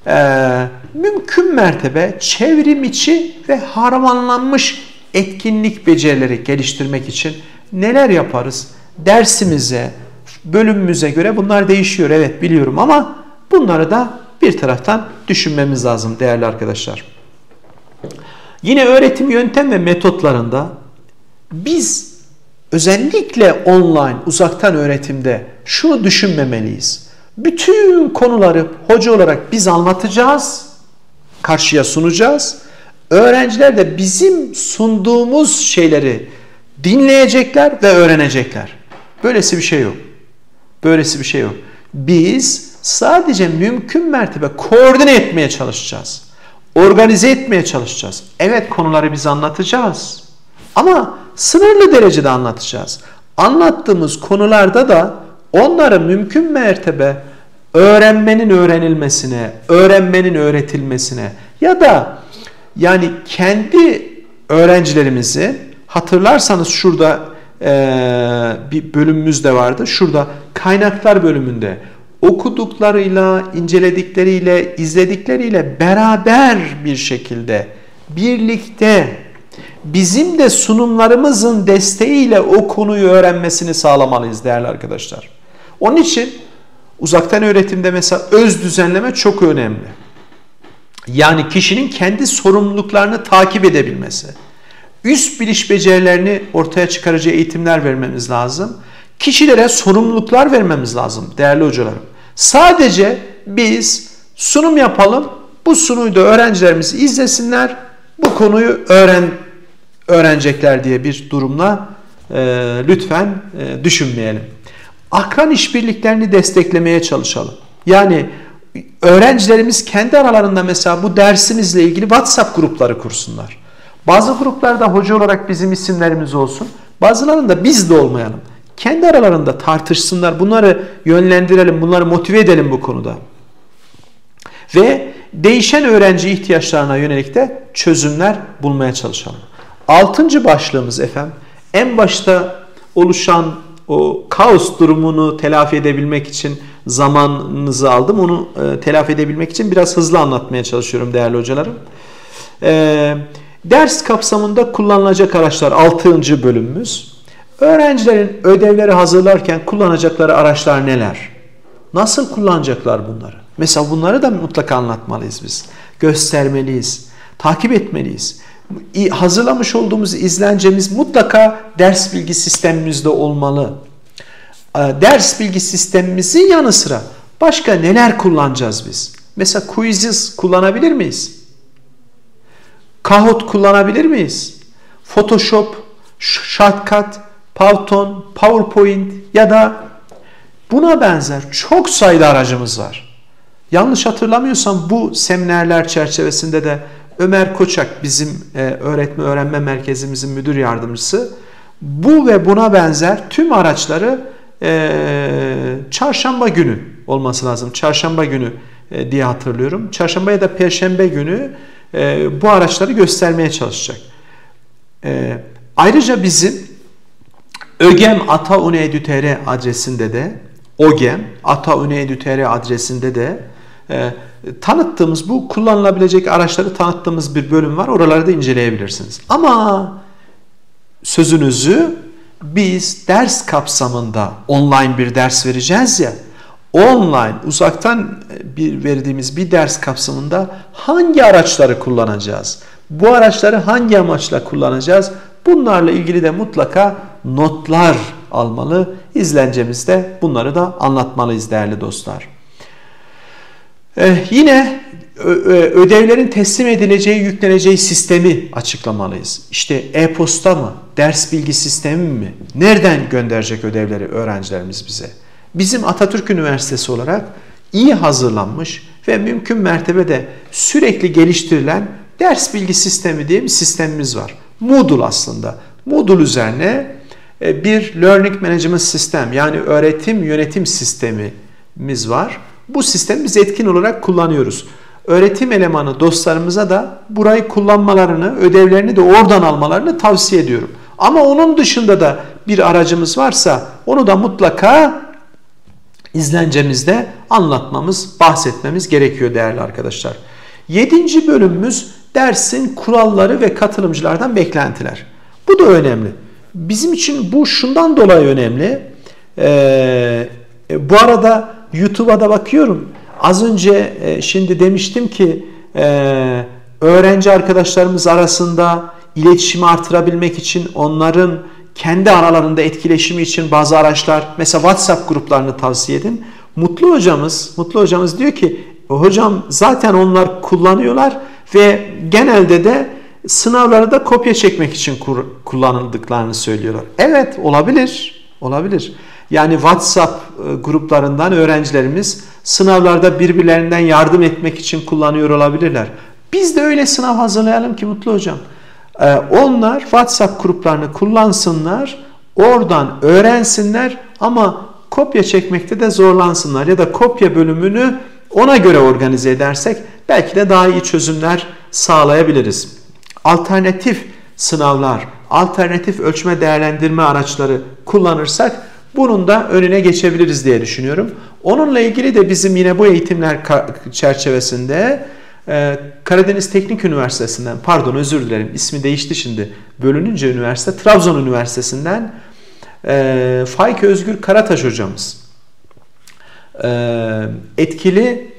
mümkün mertebe çevrim içi ve harmanlanmış etkinlik becerileri geliştirmek için neler yaparız? Dersimize, bölümümüze göre bunlar değişiyor. Evet biliyorum ama bunları da bir taraftan düşünmemiz lazım değerli arkadaşlar. Yine öğretim yöntem ve metotlarında biz özellikle online, uzaktan öğretimde şunu düşünmemeliyiz. Bütün konuları hoca olarak biz anlatacağız, karşıya sunacağız. Öğrenciler de bizim sunduğumuz şeyleri dinleyecekler ve öğrenecekler. Böylesi bir şey yok. Böylesi bir şey yok. Biz sadece mümkün mertebe koordine etmeye çalışacağız. Organize etmeye çalışacağız. Evet, konuları biz anlatacağız. Ama sınırlı derecede anlatacağız. Anlattığımız konularda da onları mümkün mertebe öğrenmenin öğrenilmesine, öğrenmenin öğretilmesine ya da yani kendi öğrencilerimizi, hatırlarsanız şurada bir bölümümüz de vardı. Şurada kaynaklar bölümünde okuduklarıyla, inceledikleriyle, izledikleriyle beraber bir şekilde birlikte bizim de sunumlarımızın desteğiyle o konuyu öğrenmesini sağlamalıyız değerli arkadaşlar. Onun için uzaktan öğretimde mesela öz düzenleme çok önemli. Yani kişinin kendi sorumluluklarını takip edebilmesi. Üst biliş becerilerini ortaya çıkarıcı eğitimler vermemiz lazım. Kişilere sorumluluklar vermemiz lazım değerli hocalarım. Sadece biz sunum yapalım, bu sunuyu da öğrencilerimiz izlesinler, bu konuyu öğrenecekler diye bir durumla lütfen düşünmeyelim. Akran işbirliklerini desteklemeye çalışalım. Yani öğrencilerimiz kendi aralarında mesela bu dersimizle ilgili WhatsApp grupları kursunlar. Bazı gruplarda hoca olarak bizim isimlerimiz olsun. Bazılarında biz de olmayalım. Kendi aralarında tartışsınlar. Bunları yönlendirelim, bunları motive edelim bu konuda. Ve değişen öğrenci ihtiyaçlarına yönelik de çözümler bulmaya çalışalım. 6. başlığımız efendim, en başta oluşan o kaos durumunu telafi edebilmek için zamanınızı aldım. Onu telafi edebilmek için biraz hızlı anlatmaya çalışıyorum değerli hocalarım. Ders kapsamında kullanılacak araçlar 6. bölümümüz. Öğrencilerin ödevleri hazırlarken kullanacakları araçlar neler? Nasıl kullanacaklar bunları? Mesela bunları da mutlaka anlatmalıyız biz. Göstermeliyiz. Takip etmeliyiz. Hazırlamış olduğumuz izlencemiz mutlaka ders bilgi sistemimizde olmalı. Ders bilgi sistemimizin yanı sıra başka neler kullanacağız biz? Mesela Quizzes kullanabilir miyiz? Kahoot kullanabilir miyiz? Photoshop, Shortcut, Python, PowerPoint ya da buna benzer çok sayıda aracımız var. Yanlış hatırlamıyorsam bu seminerler çerçevesinde de Ömer Koçak, bizim öğretme öğrenme merkezimizin müdür yardımcısı, bu ve buna benzer tüm araçları çarşamba günü olması lazım. Çarşamba günü diye hatırlıyorum. Çarşamba ya da perşembe günü bu araçları göstermeye çalışacak. Ayrıca bizim ogem@ata.unu.edu.tr adresinde de ogem@ata.unu.edu.tr adresinde de tanıttığımız, bu kullanılabilecek araçları tanıttığımız bir bölüm var. Oraları da inceleyebilirsiniz. Ama sözünüzü biz ders kapsamında online bir ders vereceğiz ya, online uzaktan verdiğimiz bir ders kapsamında hangi araçları kullanacağız? Bu araçları hangi amaçla kullanacağız? Bunlarla ilgili de mutlaka notlar almalı. İzlencemizde bunları da anlatmalıyız değerli dostlar. Yine ödevlerin teslim edileceği, yükleneceği sistemi açıklamalıyız. İşte e-posta mı, ders bilgi sistemi mi? Nereden gönderecek ödevleri öğrencilerimiz bize? Bizim Atatürk Üniversitesi olarak iyi hazırlanmış ve mümkün mertebede sürekli geliştirilen ders bilgi sistemi diye bir sistemimiz var. Moodle aslında. Moodle üzerine bir Learning Management System, yani öğretim yönetim sistemimiz var. Bu sistemi biz etkin olarak kullanıyoruz. Öğretim elemanı dostlarımıza da burayı kullanmalarını, ödevlerini de oradan almalarını tavsiye ediyorum. Ama onun dışında da bir aracımız varsa onu da mutlaka izlencemizde anlatmamız, bahsetmemiz gerekiyor değerli arkadaşlar. 7. bölümümüz dersin kuralları ve katılımcılardan beklentiler. Bu da önemli. Bizim için bu şundan dolayı önemli. Bu arada YouTube'a da bakıyorum. Az önce şimdi demiştim ki öğrenci arkadaşlarımız arasında iletişimi artırabilmek için onların kendi aralarında etkileşimi için bazı araçlar, mesela WhatsApp gruplarını tavsiye edin. Mutlu hocamız diyor ki hocam zaten onlar kullanıyorlar ve genelde de sınavları da kopya çekmek için kullanıldıklarını söylüyorlar. Evet, olabilir. Yani WhatsApp gruplarından öğrencilerimiz sınavlarda birbirlerinden yardım etmek için kullanıyor olabilirler. Biz de öyle sınav hazırlayalım ki Mutlu hocam. Onlar WhatsApp gruplarını kullansınlar, oradan öğrensinler ama kopya çekmekte de zorlansınlar ya da kopya bölümünü ona göre organize edersek belki de daha iyi çözümler sağlayabiliriz. Alternatif sınavlar, alternatif ölçme değerlendirme araçları kullanırsak bunun da önüne geçebiliriz diye düşünüyorum. Onunla ilgili de bizim yine bu eğitimler çerçevesinde Karadeniz Teknik Üniversitesi'nden, pardon özür dilerim ismi değişti şimdi bölününce üniversite, Trabzon Üniversitesi'nden Faik Özgür Karataş hocamız etkili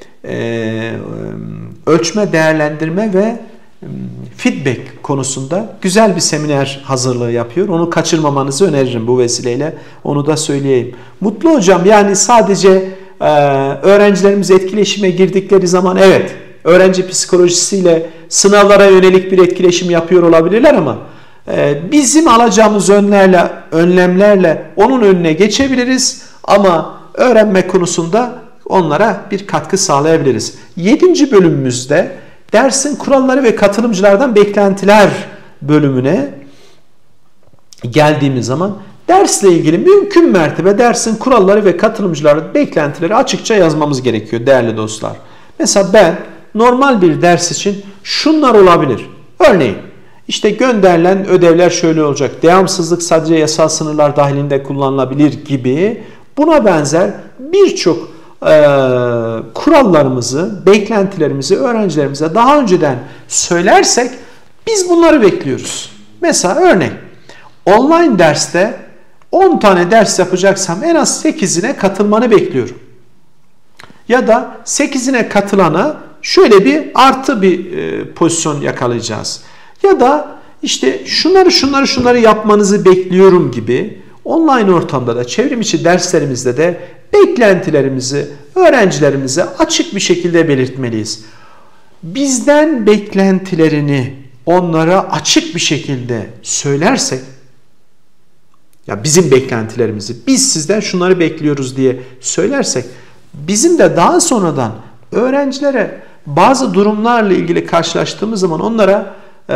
ölçme, değerlendirme ve feedback konusunda güzel bir seminer hazırlığı yapıyor. Onu kaçırmamanızı öneririm bu vesileyle. Onu da söyleyeyim. Mutlu hocam, yani sadece öğrencilerimiz etkileşime girdikleri zaman evet, öğrenci psikolojisiyle sınavlara yönelik bir etkileşim yapıyor olabilirler ama bizim alacağımız önlemlerle onun önüne geçebiliriz ama öğrenme konusunda onlara bir katkı sağlayabiliriz. 7. bölümümüzde dersin kuralları ve katılımcılardan beklentiler bölümüne geldiğimiz zaman dersle ilgili mümkün mertebe dersin kuralları ve katılımcıların beklentileri açıkça yazmamız gerekiyor değerli dostlar. Mesela ben normal bir ders için şunlar olabilir. Örneğin işte gönderilen ödevler şöyle olacak. Devamsızlık sadece yasal sınırlar dahilinde kullanılabilir gibi buna benzer birçok kurallarımızı, beklentilerimizi öğrencilerimize daha önceden söylersek biz bunları bekliyoruz. Mesela örnek online derste 10 tane ders yapacaksam en az 8'ine katılmanı bekliyorum. Ya da 8'ine katılana şöyle bir artı bir pozisyon yakalayacağız. Ya da işte şunları yapmanızı bekliyorum gibi online ortamda da çevrim içi derslerimizde de beklentilerimizi öğrencilerimize açık bir şekilde belirtmeliyiz. Bizden beklentilerini onlara açık bir şekilde söylersek, ya bizim beklentilerimizi biz sizden şunları bekliyoruz diye söylersek, bizim de daha sonradan öğrencilere bazı durumlarla ilgili karşılaştığımız zaman onlara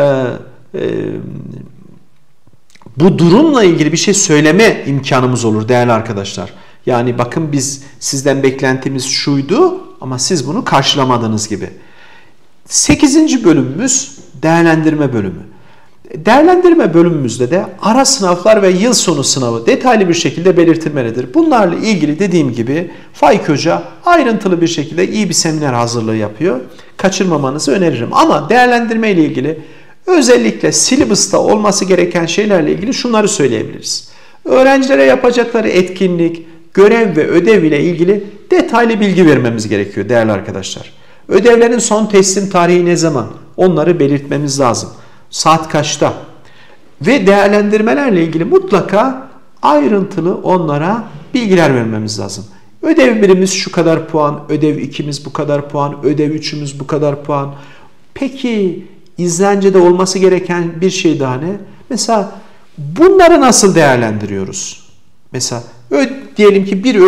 bu durumla ilgili bir şey söyleme imkanımız olur değerli arkadaşlar. Yani bakın biz sizden beklentimiz şuydu ama siz bunu karşılamadınız gibi. 8. bölümümüz değerlendirme bölümü. Değerlendirme bölümümüzde de ara sınavlar ve yıl sonu sınavı detaylı bir şekilde belirtilmelidir. Bunlarla ilgili dediğim gibi Faik Hoca ayrıntılı bir şekilde iyi bir seminer hazırlığı yapıyor. Kaçırmamanızı öneririm. Ama değerlendirme ile ilgili özellikle syllabus'ta olması gereken şeylerle ilgili şunları söyleyebiliriz. Öğrencilere yapacakları etkinlik, görev ve ödev ile ilgili detaylı bilgi vermemiz gerekiyor değerli arkadaşlar. Ödevlerin son teslim tarihi ne zaman? Onları belirtmemiz lazım. Saat kaçta? Ve değerlendirmelerle ilgili mutlaka ayrıntılı onlara bilgiler vermemiz lazım. Ödev birimiz şu kadar puan, ödev 2'miz bu kadar puan, ödev 3'ümüz bu kadar puan. Peki izlencede olması gereken bir şey daha ne? Mesela bunları nasıl değerlendiriyoruz? Mesela diyelim ki bir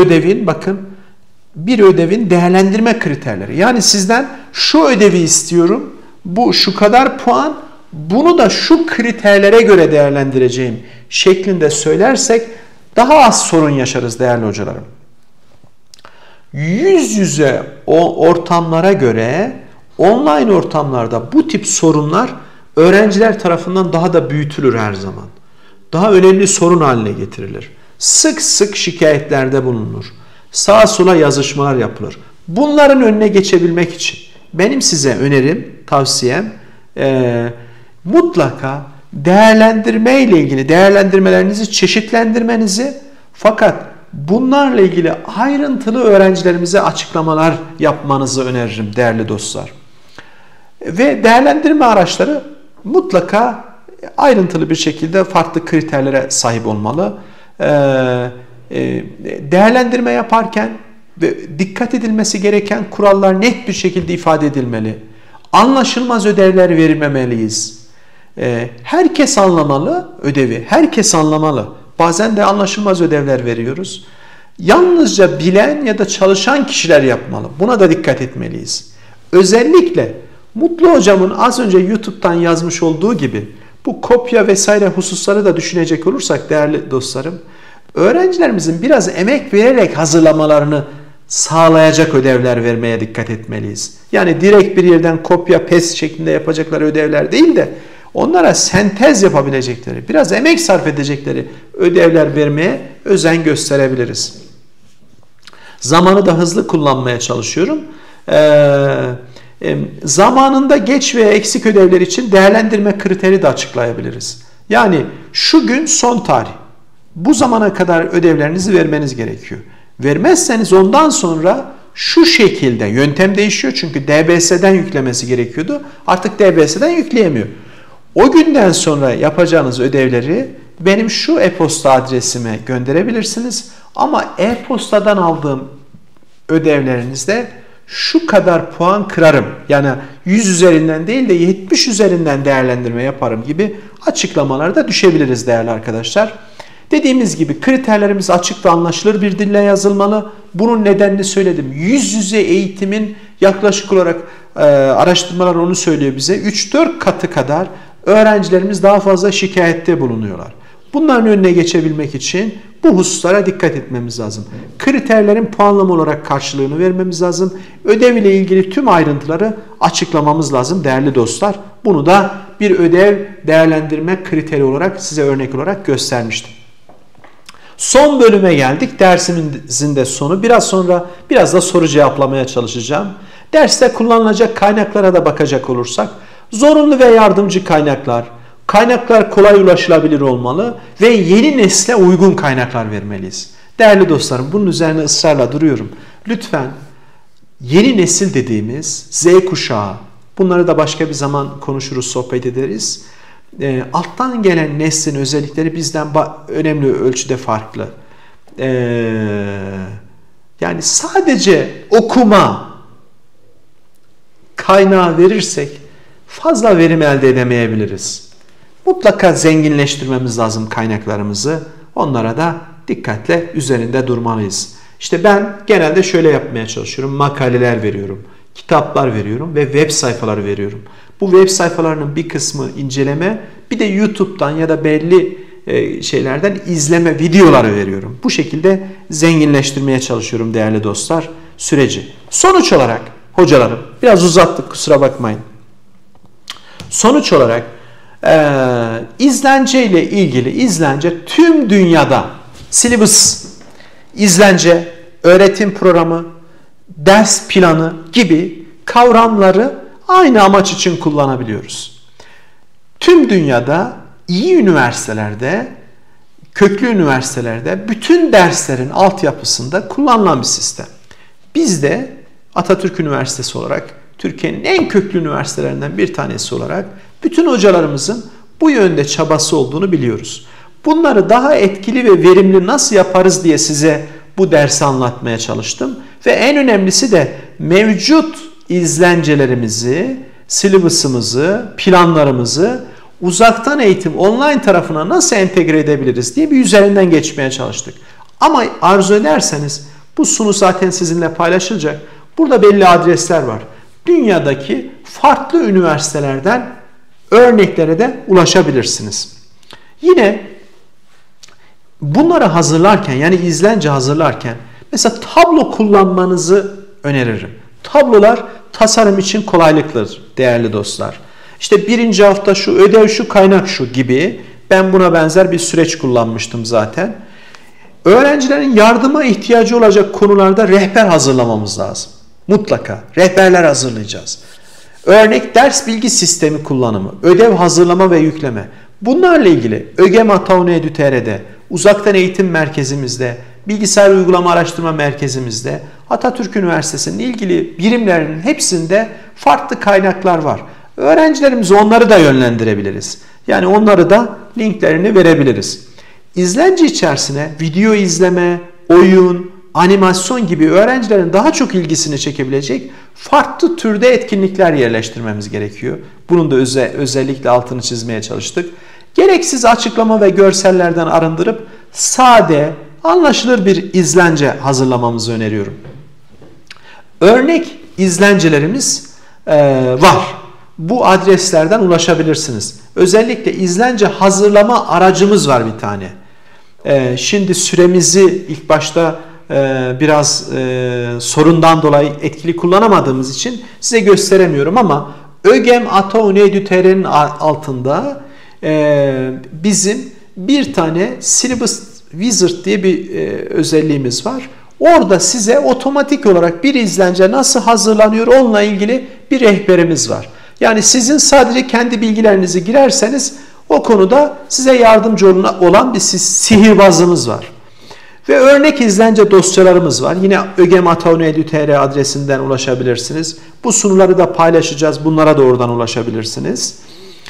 ödevin değerlendirme kriterleri. Yani sizden şu ödevi istiyorum, bu şu kadar puan, bunu da şu kriterlere göre değerlendireceğim şeklinde söylersek daha az sorun yaşarız değerli hocalarım. Yüz yüze ortamlara göre online ortamlarda bu tip sorunlar öğrenciler tarafından daha da büyütülür her zaman. Daha önemli sorun haline getirilir. Sık sık şikayetlerde bulunur. Sağa sola yazışmalar yapılır. Bunların önüne geçebilmek için benim size önerim, tavsiyem mutlaka değerlendirme ile ilgili değerlendirmelerinizi çeşitlendirmenizi, fakat bunlarla ilgili ayrıntılı öğrencilerimize açıklamalar yapmanızı öneririm değerli dostlar. Ve değerlendirme araçları mutlaka ayrıntılı bir şekilde farklı kriterlere sahip olmalı. Değerlendirme yaparken dikkat edilmesi gereken kurallar net bir şekilde ifade edilmeli. Anlaşılmaz ödevler vermemeliyiz. Herkes anlamalı ödevi, herkes anlamalı. Bazen de anlaşılmaz ödevler veriyoruz. Yalnızca bilen ya da çalışan kişiler yapmalı. Buna da dikkat etmeliyiz. Özellikle Mutlu Hocam'ın az önce YouTube'dan yazmış olduğu gibi bu kopya vesaire hususları da düşünecek olursak değerli dostlarım, öğrencilerimizin biraz emek vererek hazırlamalarını sağlayacak ödevler vermeye dikkat etmeliyiz. Yani direkt bir yerden kopya pes şeklinde yapacakları ödevler değil de onlara sentez yapabilecekleri, biraz emek sarf edecekleri ödevler vermeye özen gösterebiliriz. Zamanı da hızlı kullanmaya çalışıyorum. Zamanında geç veya eksik ödevler için değerlendirme kriteri de açıklayabiliriz. Yani şu gün son tarih. Bu zamana kadar ödevlerinizi vermeniz gerekiyor. Vermezseniz ondan sonra şu şekilde yöntem değişiyor. Çünkü DBS'den yüklemesi gerekiyordu. Artık DBS'den yükleyemiyor. O günden sonra yapacağınız ödevleri benim şu e-posta adresime gönderebilirsiniz. Ama e-postadan aldığım ödevlerinizde şu kadar puan kırarım. Yani 100 üzerinden değil de 70 üzerinden değerlendirme yaparım gibi açıklamalarda düşebiliriz değerli arkadaşlar. Dediğimiz gibi kriterlerimiz açık ve anlaşılır bir dille yazılmalı. Bunun nedenini söyledim. Yüz yüze eğitimin yaklaşık olarak araştırmalar onu söylüyor bize. 3-4 katı kadar öğrencilerimiz daha fazla şikayette bulunuyorlar. Bunların önüne geçebilmek için bu hususlara dikkat etmemiz lazım. Kriterlerin puanlama olarak karşılığını vermemiz lazım. Ödev ile ilgili tüm ayrıntıları açıklamamız lazım değerli dostlar. Bunu da bir ödev değerlendirme kriteri olarak size örnek olarak göstermiştim. Son bölüme geldik. Dersimizin de sonu. Biraz sonra biraz da soru cevaplamaya çalışacağım. Derste kullanılacak kaynaklara da bakacak olursak zorunlu ve yardımcı kaynaklar, kaynaklar kolay ulaşılabilir olmalı ve yeni nesle uygun kaynaklar vermeliyiz. Değerli dostlarım, bunun üzerine ısrarla duruyorum. Lütfen yeni nesil dediğimiz Z kuşağı, bunları da başka bir zaman konuşuruz, sohbet ederiz. Alttan gelen neslin özellikleri bizden önemli ölçüde farklı. Yani sadece okuma kaynağı verirsek fazla verim elde edemeyebiliriz. Mutlaka zenginleştirmemiz lazım kaynaklarımızı. Onlara da dikkatle üzerinde durmalıyız. İşte ben genelde şöyle yapmaya çalışıyorum. Makaleler veriyorum, kitaplar veriyorum ve web sayfaları veriyorum. Bu web sayfalarının bir kısmı inceleme, bir de YouTube'dan ya da belli şeylerden izleme videoları veriyorum. Bu şekilde zenginleştirmeye çalışıyorum değerli dostlar süreci. Sonuç olarak hocalarım, biraz uzattık kusura bakmayın. Sonuç olarak izlence ile ilgili izlence tüm dünyada syllabus, izlence, öğretim programı, ders planı gibi kavramları aynı amaç için kullanabiliyoruz. Tüm dünyada iyi üniversitelerde, köklü üniversitelerde bütün derslerin altyapısında kullanılan bir sistem. Biz de Atatürk Üniversitesi olarak Türkiye'nin en köklü üniversitelerinden bir tanesi olarak bütün hocalarımızın bu yönde çabası olduğunu biliyoruz. Bunları daha etkili ve verimli nasıl yaparız diye size bu dersi anlatmaya çalıştım. Ve en önemlisi de mevcut izlencelerimizi, syllabus'ımızı, planlarımızı uzaktan eğitim online tarafına nasıl entegre edebiliriz diye bir üzerinden geçmeye çalıştık. Ama arzu ederseniz bu sunu zaten sizinle paylaşılacak. Burada belli adresler var. Dünyadaki farklı üniversitelerden örneklere de ulaşabilirsiniz. Yine bunları hazırlarken, yani izlence hazırlarken mesela tablo kullanmanızı öneririm. Tablolar tasarım için kolaylıktır değerli dostlar. İşte birinci hafta şu, ödev şu, kaynak şu gibi ben buna benzer bir süreç kullanmıştım zaten. Öğrencilerin yardıma ihtiyacı olacak konularda rehber hazırlamamız lazım. Mutlaka rehberler hazırlayacağız. Örnek ders bilgi sistemi kullanımı, ödev hazırlama ve yükleme. Bunlarla ilgili ÖGEM Ataun.edu.tr'de, uzaktan eğitim merkezimizde, bilgisayar uygulama araştırma merkezimizde, Atatürk Üniversitesi'nin ilgili birimlerinin hepsinde farklı kaynaklar var. Öğrencilerimize onları da yönlendirebiliriz. Yani onları da linklerini verebiliriz. İzlence içerisine video izleme, oyun, animasyon gibi öğrencilerin daha çok ilgisini çekebilecek farklı türde etkinlikler yerleştirmemiz gerekiyor. Bunun da özellikle altını çizmeye çalıştık. Gereksiz açıklama ve görsellerden arındırıp sade, anlaşılır bir izlence hazırlamamızı öneriyorum. Örnek izlencelerimiz var. Bu adreslerden ulaşabilirsiniz. Özellikle izlence hazırlama aracımız var bir tane. Şimdi süremizi ilk başta biraz sorundan dolayı etkili kullanamadığımız için size gösteremiyorum ama ÖGEM Ataun.edu.tr'nin altında bizim bir tane Syllabus Wizard diye bir özelliğimiz var. Orada size otomatik olarak bir izlence nasıl hazırlanıyor onunla ilgili bir rehberimiz var. Yani sizin sadece kendi bilgilerinizi girerseniz o konuda size yardımcı olan bir sihirbazımız var. Ve örnek izlence dosyalarımız var. Yine ÖGEM Ataun.edu.tr adresinden ulaşabilirsiniz. Bu sunuları da paylaşacağız. Bunlara da oradan ulaşabilirsiniz.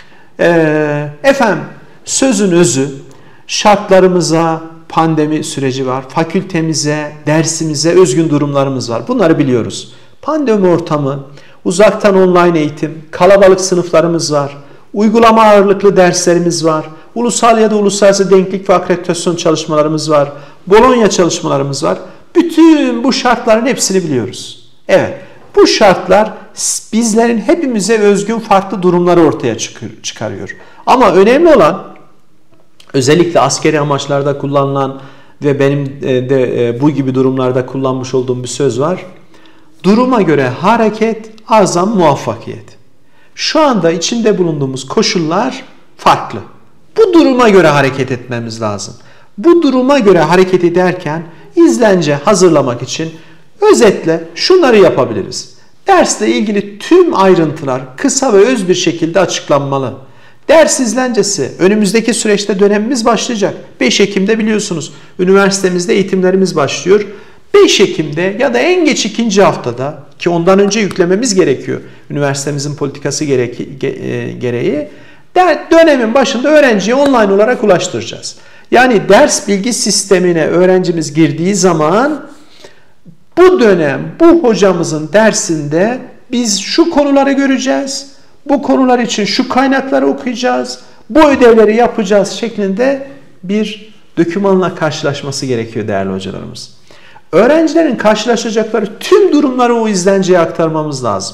Efendim sözün özü şartlarımıza pandemi süreci var. Fakültemize, dersimize özgün durumlarımız var. Bunları biliyoruz. Pandemi ortamı, uzaktan online eğitim, kalabalık sınıflarımız var. Uygulama ağırlıklı derslerimiz var. Ulusal ya da uluslararası denklik ve akreditasyon çalışmalarımız var. Bologna çalışmalarımız var. Bütün bu şartların hepsini biliyoruz. Evet, bu şartlar bizlerin hepimize özgün farklı durumları ortaya çıkarıyor. Ama önemli olan, özellikle askeri amaçlarda kullanılan ve benim de bu gibi durumlarda kullanmış olduğum bir söz var. Duruma göre hareket, azam muvaffakiyet. Şu anda içinde bulunduğumuz koşullar farklı. Bu duruma göre hareket etmemiz lazım. Bu duruma göre hareket ederken izlence hazırlamak için özetle şunları yapabiliriz. Dersle ilgili tüm ayrıntılar kısa ve öz bir şekilde açıklanmalı. Ders izlencesi önümüzdeki süreçte dönemimiz başlayacak. 5 Ekim'de biliyorsunuz üniversitemizde eğitimlerimiz başlıyor. 5 Ekim'de ya da en geç 2. haftada, ki ondan önce yüklememiz gerekiyor üniversitemizin politikası gereği, dönemin başında öğrenciye online olarak ulaştıracağız. Yani ders bilgi sistemine öğrencimiz girdiği zaman bu dönem bu hocamızın dersinde biz şu konuları göreceğiz, bu konular için şu kaynakları okuyacağız, bu ödevleri yapacağız şeklinde bir dokümanla karşılaşması gerekiyor değerli hocalarımız. Öğrencilerin karşılaşacakları tüm durumları o izlenceye aktarmamız lazım.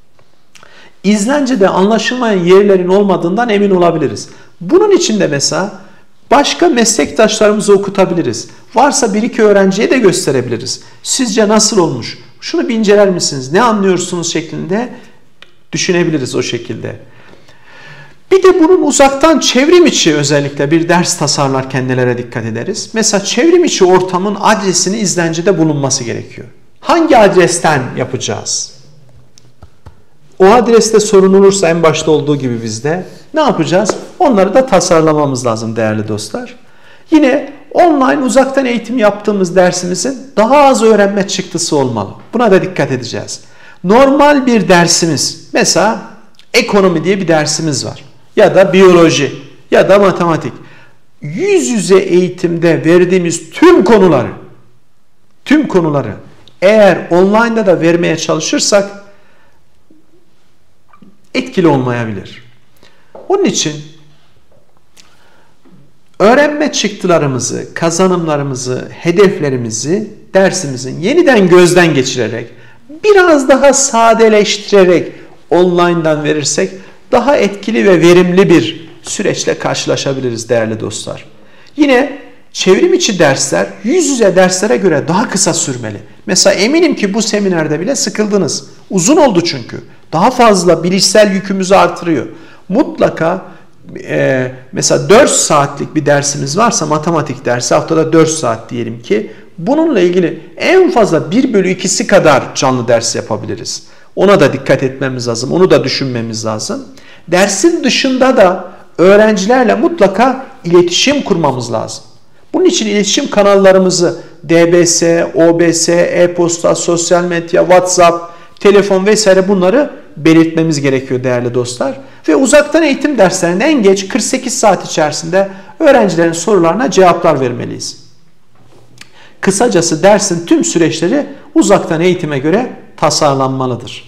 İzlencede anlaşılmayan yerlerin olmadığından emin olabiliriz. Bunun için de mesela başka meslektaşlarımızı okutabiliriz. Varsa bir iki öğrenciye de gösterebiliriz. Sizce nasıl olmuş? Şunu bir inceler misiniz? Ne anlıyorsunuz şeklinde düşünebiliriz o şekilde. Bir de bunun uzaktan çevrim içi özellikle bir ders tasarlarken nelere dikkat ederiz? Mesela çevrim içi ortamın adresini izlencede bulunması gerekiyor. Hangi adresten yapacağız? O adreste sorun olursa en başta olduğu gibi bizde ne yapacağız? Onları da tasarlamamız lazım değerli dostlar. Yine online uzaktan eğitim yaptığımız dersimizin daha az öğrenme çıktısı olmalı. Buna da dikkat edeceğiz. Normal bir dersimiz, mesela ekonomi diye bir dersimiz var. Ya da biyoloji ya da matematik. Yüz yüze eğitimde verdiğimiz tüm konuları eğer online'da da vermeye çalışırsak etkili olmayabilir. Onun için öğrenme çıktılarımızı, kazanımlarımızı, hedeflerimizi dersimizin yeniden gözden geçirerek, biraz daha sadeleştirerek online'dan verirsek daha etkili ve verimli bir süreçle karşılaşabiliriz değerli dostlar. Yine çevrim içi dersler yüz yüze derslere göre daha kısa sürmeli. Mesela eminim ki bu seminerde bile sıkıldınız. Uzun oldu çünkü. Daha fazla bilişsel yükümüzü artırıyor. Mutlaka mesela 4 saatlik bir dersimiz varsa matematik dersi haftada 4 saat diyelim ki bununla ilgili en fazla 1/2'si kadar canlı ders yapabiliriz. Ona da dikkat etmemiz lazım. Onu da düşünmemiz lazım. Dersin dışında da öğrencilerle mutlaka iletişim kurmamız lazım. Bunun için iletişim kanallarımızı DBS, OBS, e-posta, sosyal medya, WhatsApp, telefon vesaire bunları belirtmemiz gerekiyor değerli dostlar. Ve uzaktan eğitim derslerinde en geç 48 saat içerisinde öğrencilerin sorularına cevaplar vermeliyiz. Kısacası dersin tüm süreçleri uzaktan eğitime göre tasarlanmalıdır.